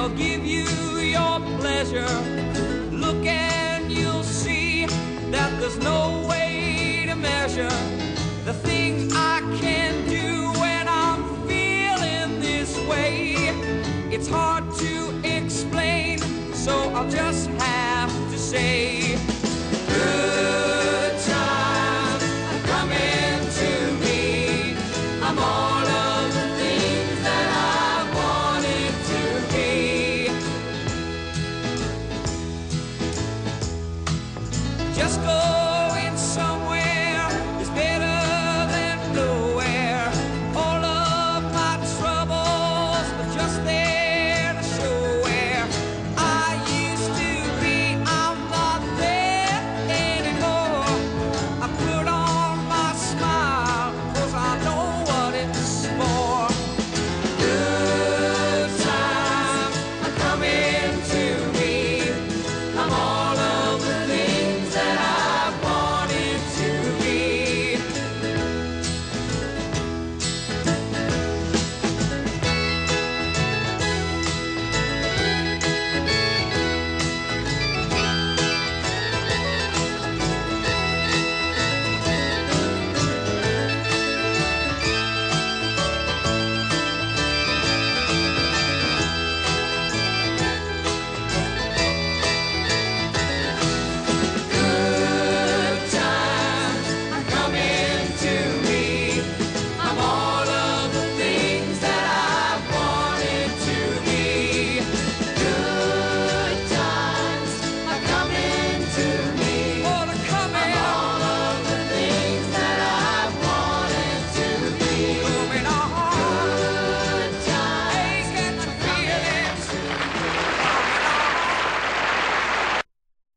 I'll give you your pleasure. Look and you'll see that there's no way to measure the things I can do when I'm feeling this way. It's hard to explain, so I'll just have to say